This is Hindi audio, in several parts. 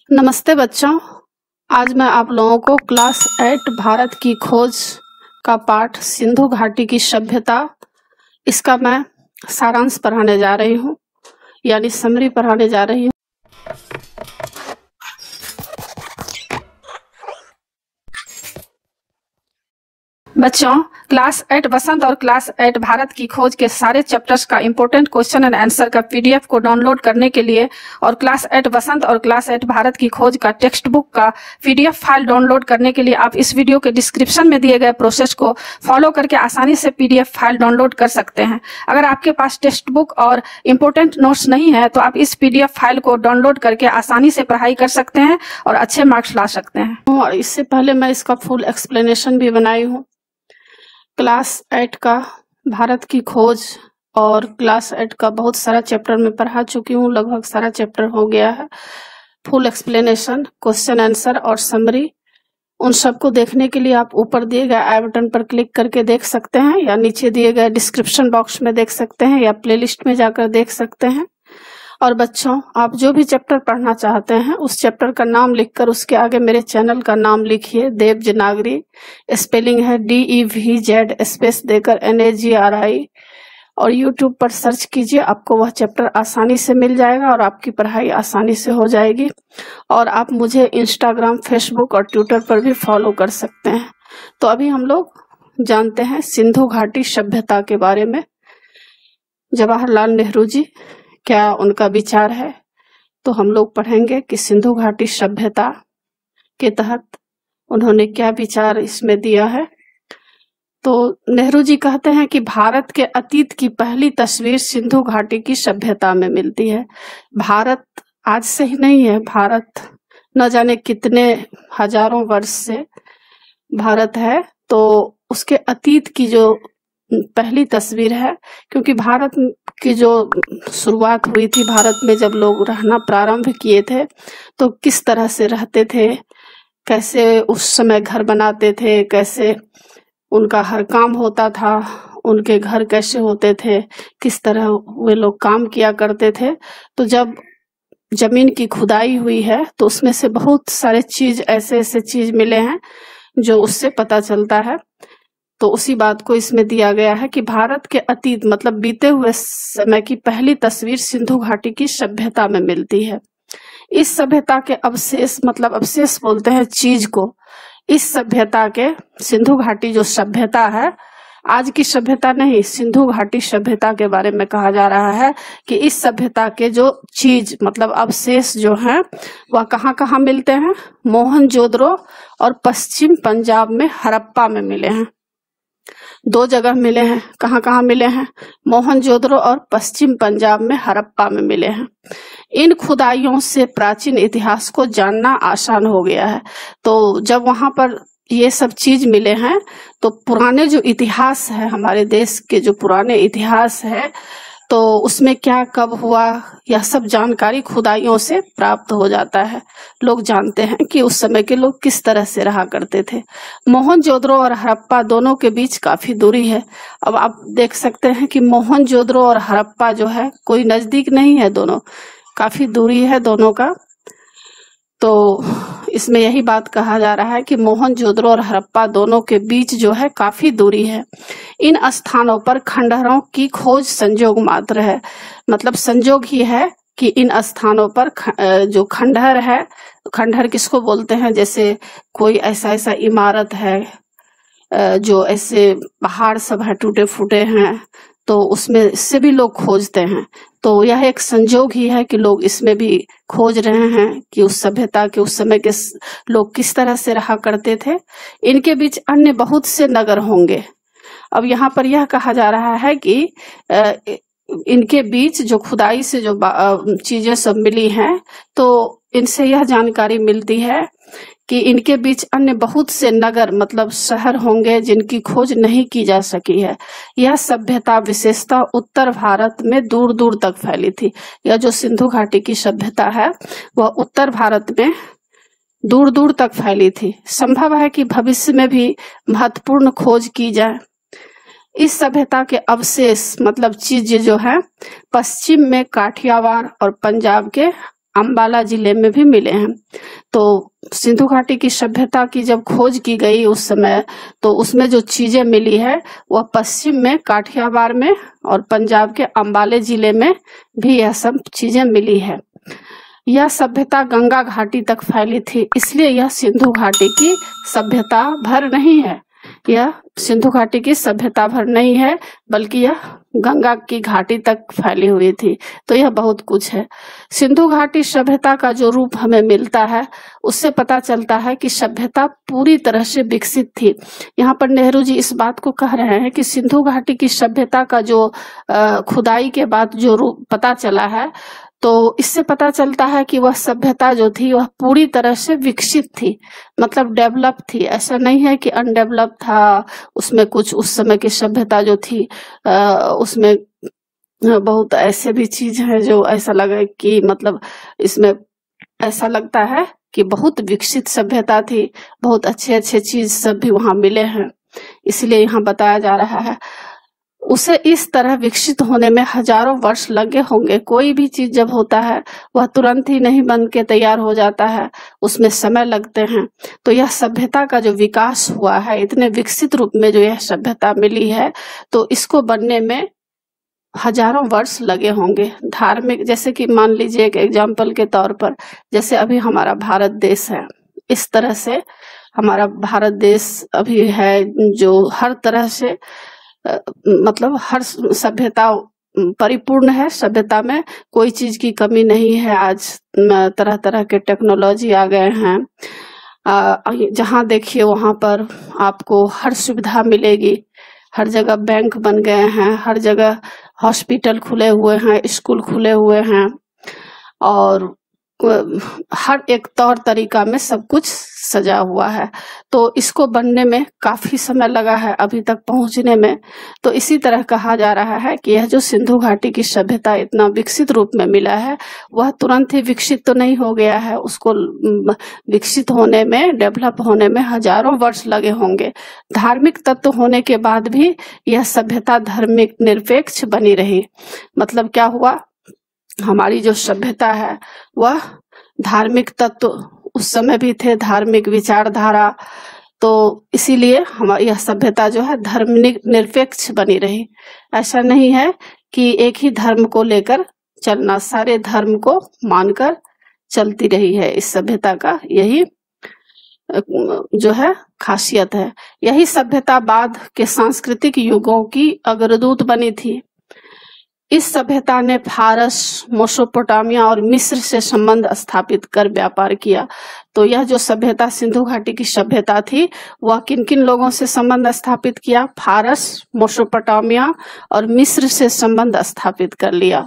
नमस्ते बच्चों। आज मैं आप लोगों को क्लास 8 भारत की खोज का पाठ सिंधु घाटी की सभ्यता, इसका मैं सारांश पढ़ाने जा रही हूँ, यानी समरी पढ़ाने जा रही हूँ। बच्चों, क्लास 8 बसंत और क्लास 8 भारत की खोज के सारे चैप्टर्स का इंपॉर्टेंट क्वेश्चन एंड आंसर का पीडीएफ को डाउनलोड करने के लिए और क्लास 8 बसंत और क्लास 8 भारत की खोज का टेक्स्ट बुक का पीडीएफ फाइल डाउनलोड करने के लिए आप इस वीडियो के डिस्क्रिप्शन में दिए गए प्रोसेस को फॉलो करके आसानी से पीडीएफ फाइल डाउनलोड कर सकते हैं। अगर आपके पास टेक्स्ट बुक और इम्पोर्टेंट नोट्स नहीं है तो आप इस पीडीएफ फाइल को डाउनलोड करके आसानी से पढ़ाई कर सकते हैं और अच्छे मार्क्स ला सकते हैं। और इससे पहले मैं इसका फुल एक्सप्लेनेशन भी बनाई हूँ। क्लास 8 का भारत की खोज और क्लास 8 का बहुत सारा चैप्टर में पढ़ा चुकी हूँ, लगभग सारा चैप्टर हो गया है। फुल एक्सप्लेनेशन, क्वेश्चन आंसर और समरी, उन सबको देखने के लिए आप ऊपर दिए गए आई बटन पर क्लिक करके देख सकते हैं, या नीचे दिए गए डिस्क्रिप्शन बॉक्स में देख सकते हैं, या प्लेलिस्ट में जाकर देख सकते हैं। और बच्चों, आप जो भी चैप्टर पढ़ना चाहते हैं उस चैप्टर का नाम लिखकर उसके आगे मेरे चैनल का नाम लिखिए, देवजनागरी, स्पेलिंग है DEVZ स्पेस देकर NAGRI, और यूट्यूब पर सर्च कीजिए, आपको वह चैप्टर आसानी से मिल जाएगा और आपकी पढ़ाई आसानी से हो जाएगी। और आप मुझे इंस्टाग्राम, फेसबुक और ट्विटर पर भी फॉलो कर सकते हैं। तो अभी हम लोग जानते हैं सिंधु घाटी सभ्यता के बारे में। जवाहरलाल नेहरू जी, क्या उनका विचार है, तो हम लोग पढ़ेंगे कि सिंधु घाटी सभ्यता के तहत उन्होंने क्या विचार इसमें दिया है। तो नेहरू जी कहते हैं कि भारत के अतीत की पहली तस्वीर सिंधु घाटी की सभ्यता में मिलती है। भारत आज से ही नहीं है, भारत न जाने कितने हजारों वर्ष से भारत है, तो उसके अतीत की जो पहली तस्वीर है, क्योंकि भारत की जो शुरुआत हुई थी, भारत में जब लोग रहना प्रारंभ किए थे तो किस तरह से रहते थे, कैसे उस समय घर बनाते थे, कैसे उनका हर काम होता था, उनके घर कैसे होते थे, किस तरह वे लोग काम किया करते थे। तो जब जमीन की खुदाई हुई है तो उसमें से बहुत सारे चीज ऐसे चीज मिले हैं जो उससे पता चलता है। तो उसी बात को इसमें दिया गया है कि भारत के अतीत मतलब बीते हुए समय की पहली तस्वीर सिंधु घाटी की सभ्यता में मिलती है। इस सभ्यता के अवशेष, मतलब अवशेष बोलते हैं चीज को, इस सभ्यता के, सिंधु घाटी जो सभ्यता है, आज की सभ्यता नहीं, सिंधु घाटी सभ्यता के बारे में कहा जा रहा है कि इस सभ्यता के जो चीज मतलब अवशेष जो हैं वह कहाँ कहाँ मिलते हैं। मोहनजोदड़ो और पश्चिम पंजाब में हड़प्पा में मिले हैं। दो जगह मिले हैं। कहाँ कहाँ मिले हैं? मोहनजोदड़ो और पश्चिम पंजाब में हड़प्पा में मिले हैं। इन खुदाइयों से प्राचीन इतिहास को जानना आसान हो गया है। तो जब वहां पर ये सब चीज मिले हैं तो पुराने जो इतिहास है, हमारे देश के जो पुराने इतिहास है, तो उसमें क्या कब हुआ, यह सब जानकारी खुदाइयों से प्राप्त हो जाता है। लोग जानते हैं कि उस समय के लोग किस तरह से रहा करते थे। मोहनजोदड़ो और हड़प्पा दोनों के बीच काफी दूरी है। अब आप देख सकते हैं कि मोहनजोदड़ो और हड़प्पा जो है कोई नजदीक नहीं है, दोनों काफी दूरी है दोनों का। तो इसमें यही बात कहा जा रहा है कि मोहनजोदड़ो और हड़प्पा दोनों के बीच जो है काफी दूरी है। इन स्थानों पर खंडहरों की खोज संजोग मात्र है, मतलब संजोग ही है कि इन स्थानों पर जो खंडहर है, खंडहर किसको बोलते हैं, जैसे कोई ऐसा इमारत है जो ऐसे पहाड़ सब है, टूटे फूटे हैं, तो उसमें से भी लोग खोजते हैं। तो यह एक संजोग ही है कि लोग इसमें भी खोज रहे हैं कि उस सभ्यता के, उस समय के लोग किस तरह से रहा करते थे। इनके बीच अन्य बहुत से नगर होंगे। अब यहाँ पर यह कहा जा रहा है कि इनके बीच जो खुदाई से जो चीजें सब मिली हैं, तो इनसे यह जानकारी मिलती है कि इनके बीच अन्य बहुत से नगर मतलब शहर होंगे जिनकी खोज नहीं की जा सकी है। यह सभ्यता विशेषता उत्तर भारत में दूर दूर तक फैली थी। यह जो सिंधु घाटी की सभ्यता है वह उत्तर भारत में दूर दूर तक फैली थी। संभव है कि भविष्य में भी महत्वपूर्ण खोज की जाए। इस सभ्यता के अवशेष मतलब चीज जो है पश्चिम में काठियावाड़ और पंजाब के अंबाला जिले में भी मिले हैं। तो सिंधु घाटी की सभ्यता की जब खोज की गई उस समय, तो उसमें जो चीजें मिली है वह पश्चिम में काठियावाड़ में और पंजाब के अंबाले जिले में भी यह सब चीजें मिली है। यह सभ्यता गंगा घाटी तक फैली थी, इसलिए यह सिंधु घाटी की सभ्यता भर नहीं है। यह सिंधु घाटी की सभ्यता भर नहीं है, बल्कि यह गंगा की घाटी तक फैली हुई थी। तो यह बहुत कुछ है। सिंधु घाटी सभ्यता का जो रूप हमें मिलता है उससे पता चलता है कि सभ्यता पूरी तरह से विकसित थी। यहाँ पर नेहरू जी इस बात को कह रहे हैं कि सिंधु घाटी की सभ्यता का जो खुदाई के बाद जो रूप पता चला है, तो इससे पता चलता है कि वह सभ्यता जो थी वह पूरी तरह से विकसित थी, मतलब डेवलप थी। ऐसा नहीं है कि अनडेवलप था, उसमें कुछ उस समय की सभ्यता जो थी उसमें बहुत ऐसे भी चीज है जो ऐसा लगे कि मतलब इसमें ऐसा लगता है कि बहुत विकसित सभ्यता थी, बहुत अच्छे अच्छे चीज सब भी वहां मिले हैं, इसलिए यहाँ बताया जा रहा है। उसे इस तरह विकसित होने में हजारों वर्ष लगे होंगे। कोई भी चीज जब होता है वह तुरंत ही नहीं बन के तैयार हो जाता है, उसमें समय लगते हैं। तो यह सभ्यता का जो विकास हुआ है, इतने विकसित रूप में जो यह सभ्यता मिली है, तो इसको बनने में हजारों वर्ष लगे होंगे। धार्मिक, जैसे कि मान लीजिए एक एग्जाम्पल के तौर पर, जैसे अभी हमारा भारत देश है, इस तरह से हमारा भारत देश अभी है जो हर तरह से मतलब हर सभ्यता परिपूर्ण है। सभ्यता में कोई चीज की कमी नहीं है। आज तरह तरह के टेक्नोलॉजी आ गए हैं, जहाँ देखिए वहां पर आपको हर सुविधा मिलेगी। हर जगह बैंक बन गए हैं, हर जगह हॉस्पिटल खुले हुए हैं, स्कूल खुले हुए हैं, और हर एक तौर तरीका में सब कुछ सजा हुआ है। तो इसको बनने में काफी समय लगा है अभी तक पहुंचने में। तो इसी तरह कहा जा रहा है कि यह जो सिंधु घाटी की सभ्यता इतना विकसित रूप में मिला है, वह तुरंत ही विकसित तो नहीं हो गया है। उसको विकसित होने में, डेवलप होने में हजारों वर्ष लगे होंगे। धार्मिक तत्व होने के बाद भी यह सभ्यता धार्मिक निरपेक्ष बनी रही। मतलब क्या हुआ, हमारी जो सभ्यता है वह धार्मिक तत्व उस समय भी थे, धार्मिक विचारधारा, तो इसीलिए हमारी यह सभ्यता जो है धर्म निरपेक्ष बनी रही। ऐसा नहीं है कि एक ही धर्म को लेकर चलना, सारे धर्म को मानकर चलती रही है। इस सभ्यता का यही जो है खासियत है। यही सभ्यता बाद के सांस्कृतिक युगों की अग्रदूत बनी थी। इस सभ्यता ने फारस, मेसोपोटामिया और मिस्र से संबंध स्थापित कर व्यापार किया। तो यह जो सभ्यता सिंधु घाटी की सभ्यता थी, वह किन किन लोगों से संबंध स्थापित किया? फारस, मेसोपोटामिया और मिस्र से संबंध स्थापित कर लिया।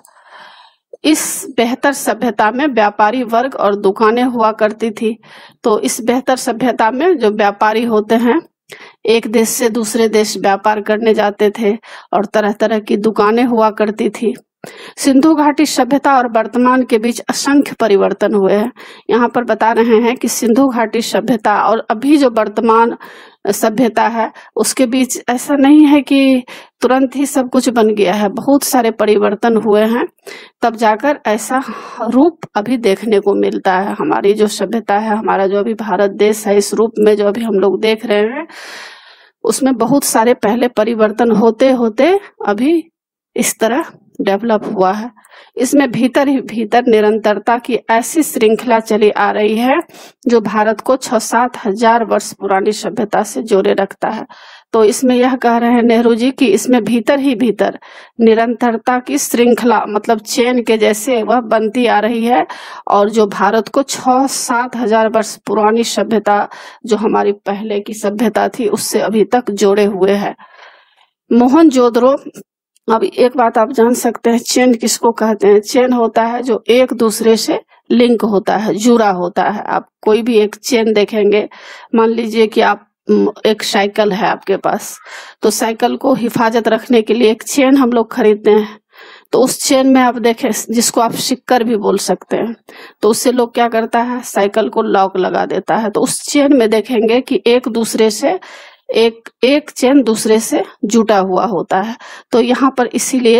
इस बेहतर सभ्यता में व्यापारी वर्ग और दुकानें हुआ करती थी। तो इस बेहतर सभ्यता में जो व्यापारी होते हैं, एक देश से दूसरे देश व्यापार करने जाते थे, और तरह तरह की दुकानें हुआ करती थी। सिंधु घाटी सभ्यता और वर्तमान के बीच असंख्य परिवर्तन हुए हैं। यहाँ पर बता रहे हैं कि सिंधु घाटी सभ्यता और अभी जो वर्तमान सभ्यता है उसके बीच ऐसा नहीं है कि तुरंत ही सब कुछ बन गया है, बहुत सारे परिवर्तन हुए हैं, तब जाकर ऐसा रूप अभी देखने को मिलता है। हमारी जो सभ्यता है, हमारा जो अभी भारत देश है, इस रूप में जो अभी हम लोग देख रहे हैं, उसमें बहुत सारे पहले परिवर्तन होते होते अभी इस तरह डेवलप हुआ है। इसमें भीतर ही भीतर निरंतरता की ऐसी श्रृंखला चली आ रही है जो भारत को 6-7 हजार वर्ष पुरानी सभ्यता से जोड़े रखता है। तो इसमें यह कह रहे हैं नेहरू जी कि इसमें भीतर ही भीतर निरंतरता की श्रृंखला, मतलब चेन के जैसे वह बनती आ रही है, और जो भारत को 6-7 हजार वर्ष पुरानी सभ्यता जो हमारी पहले की सभ्यता थी उससे अभी तक जोड़े हुए है। मोहनजोदड़ो, अब एक बात आप जान सकते हैं, चेन किसको कहते हैं? चेन होता है जो एक दूसरे से लिंक होता है, जुड़ा होता है। आप कोई भी एक चेन देखेंगे, मान लीजिए कि आप एक साइकिल है आपके पास, तो साइकिल को हिफाजत रखने के लिए एक चेन हम लोग खरीदते हैं। तो उस चेन में आप देखें, जिसको आप सिक्कर भी बोल सकते हैं, तो उससे लोग क्या करता है, साइकिल को लॉक लगा देता है। तो उस चेन में देखेंगे कि एक दूसरे से एक चेन दूसरे से जुटा हुआ होता है। तो यहाँ पर इसीलिए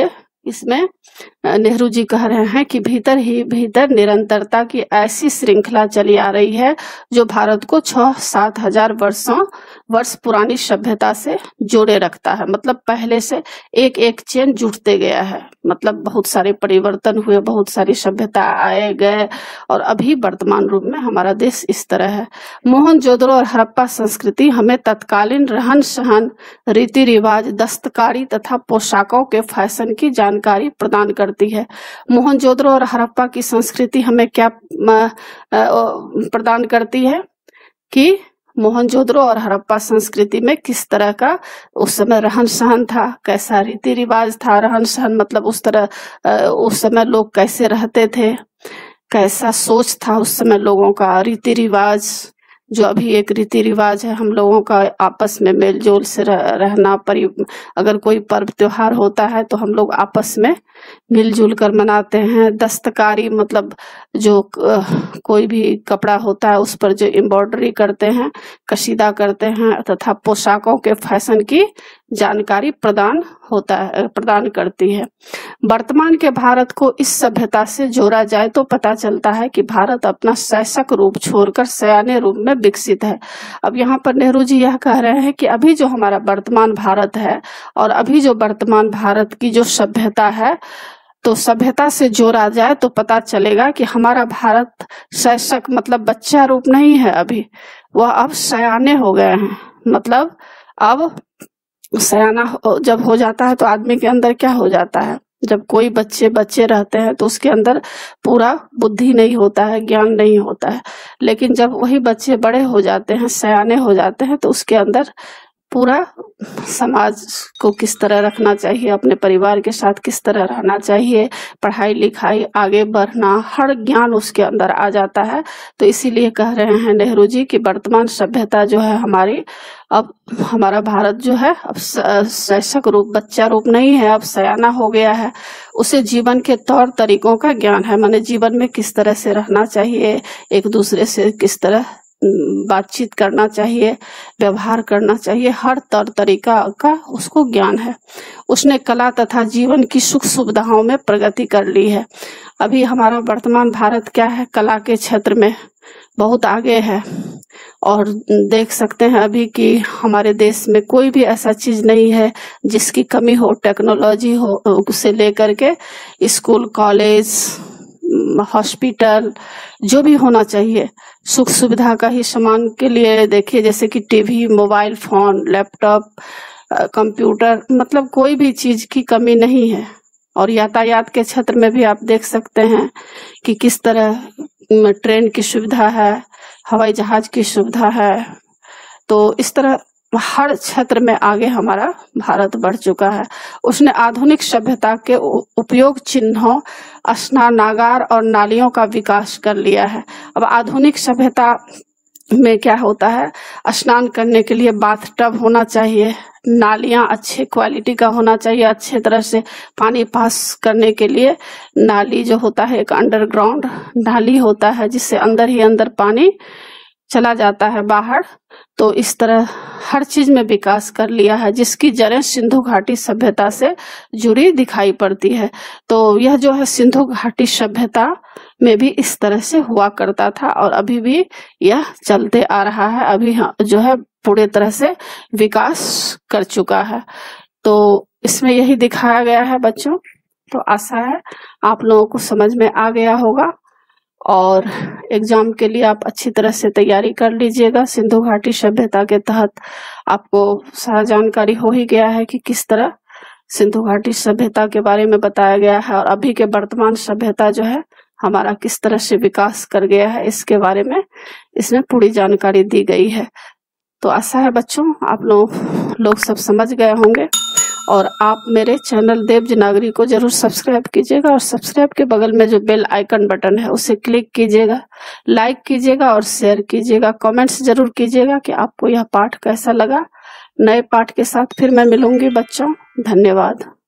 इसमें नेहरू जी कह रहे हैं कि भीतर ही भीतर निरंतरता की ऐसी श्रृंखला चली आ रही है जो भारत को 6-7 हजार वर्ष पुरानी सभ्यता से जोड़े रखता है। मतलब पहले से एक एक चेन जुड़ते गया है, मतलब बहुत सारे परिवर्तन हुए, बहुत सारी सभ्यता आए गए और अभी वर्तमान रूप में हमारा देश इस तरह है। मोहनजोदड़ो और हड़प्पा संस्कृति हमें तत्कालीन रहन सहन, रीति रिवाज, दस्तकारी तथा पोशाकों के फैशन की जानकारी प्रदान करती है। मोहनजोदड़ो और हड़प्पा की संस्कृति हमें क्या प्रदान करती है कि मोहनजोदड़ो और हड़प्पा संस्कृति में किस तरह का उस समय रहन सहन था, कैसा रीति रिवाज था। रहन सहन मतलब उस तरह उस समय लोग कैसे रहते थे, कैसा सोच था उस समय लोगों का। रीति रिवाज जो अभी एक रीति रिवाज है हम लोगों का आपस में मेल जोल से रहना, अगर कोई पर्व त्योहार होता है तो हम लोग आपस में मिलजुल कर मनाते हैं। दस्तकारी मतलब जो कोई भी कपड़ा होता है उस पर जो एम्ब्रॉयडरी करते हैं, कशीदा करते हैं, तथा पोशाकों के फैशन की जानकारी प्रदान करती है। वर्तमान के भारत को इस सभ्यता से जोड़ा जाए तो पता चलता है कि भारत अपना शैशक रूप छोड़कर सयाने रूप में विकसित है। अब यहाँ पर नेहरू जी यह कह रहे हैं कि अभी जो हमारा वर्तमान भारत है और अभी जो वर्तमान भारत की जो सभ्यता है, तो सभ्यता से जोड़ा जाए तो पता चलेगा कि हमारा भारत शैशक मतलब बच्चा रूप नहीं है, अभी वह अब सयाने हो गए हैं। मतलब अब सयाना जब हो जाता है तो आदमी के अंदर क्या हो जाता है, जब कोई बच्चे रहते हैं तो उसके अंदर पूरा बुद्धि नहीं होता है, ज्ञान नहीं होता है। लेकिन जब वही बच्चे बड़े हो जाते हैं, सयाने हो जाते हैं, तो उसके अंदर पूरा समाज को किस तरह रखना चाहिए, अपने परिवार के साथ किस तरह रहना चाहिए, पढ़ाई लिखाई आगे बढ़ना, हर ज्ञान उसके अंदर आ जाता है। तो इसीलिए कह रहे हैं नेहरू जी कि वर्तमान सभ्यता जो है हमारी, अब हमारा भारत जो है अब शैशक रूप बच्चा रूप नहीं है, अब सयाना हो गया है। उसे जीवन के तौर तरीकों का ज्ञान है, माने जीवन में किस तरह से रहना चाहिए, एक दूसरे से किस तरह बातचीत करना चाहिए, व्यवहार करना चाहिए, हर तौर तरीका का उसको ज्ञान है। उसने कला तथा जीवन की सुख सुविधाओं में प्रगति कर ली है। अभी हमारा वर्तमान भारत क्या है, कला के क्षेत्र में बहुत आगे है। और देख सकते हैं अभी कि हमारे देश में कोई भी ऐसा चीज नहीं है जिसकी कमी हो, टेक्नोलॉजी हो उसे लेकर के स्कूल, कॉलेज, हॉस्पिटल जो भी होना चाहिए सुख सुविधा का ही सामान के लिए देखिए, जैसे कि TV, mobile phone, laptop, computer, मतलब कोई भी चीज की कमी नहीं है। और यातायात के क्षेत्र में भी आप देख सकते हैं कि किस तरह ट्रेन की सुविधा है, हवाई जहाज की सुविधा है। तो इस तरह हर क्षेत्र में आगे हमारा भारत बढ़ चुका है। उसने आधुनिक सभ्यता के उपयोग चिन्हों, स्नानागार और नालियों का विकास कर लिया है। अब आधुनिक सभ्यता में क्या होता है, स्नान करने के लिए बाथ टब होना चाहिए, नालियां अच्छे क्वालिटी का होना चाहिए, अच्छे तरह से पानी पास करने के लिए नाली जो होता है एक अंडरग्राउंड नाली होता है जिससे अंदर ही अंदर पानी चला जाता है बाहर। तो इस तरह हर चीज में विकास कर लिया है जिसकी जड़ें सिंधु घाटी सभ्यता से जुड़ी दिखाई पड़ती है। तो यह जो है सिंधु घाटी सभ्यता में भी इस तरह से हुआ करता था और अभी भी यह चलते आ रहा है। अभी जो है पूरे तरह से विकास कर चुका है। तो इसमें यही दिखाया गया है बच्चों। तो आशा है आप लोगों को समझ में आ गया होगा और एग्जाम के लिए आप अच्छी तरह से तैयारी कर लीजिएगा। सिंधु घाटी सभ्यता के तहत आपको सारा जानकारी हो ही गया है कि किस तरह सिंधु घाटी सभ्यता के बारे में बताया गया है और अभी के वर्तमान सभ्यता जो है हमारा किस तरह से विकास कर गया है, इसके बारे में इसमें पूरी जानकारी दी गई है। तो आशा है बच्चों आप लोग सब समझ गए होंगे और आप मेरे चैनल देवजी नागरी को जरूर सब्सक्राइब कीजिएगा और सब्सक्राइब के बगल में जो बेल आइकन बटन है उसे क्लिक कीजिएगा, लाइक कीजिएगा और शेयर कीजिएगा। कमेंट्स जरूर कीजिएगा कि आपको यह पाठ कैसा लगा। नए पाठ के साथ फिर मैं मिलूंगी बच्चों। धन्यवाद।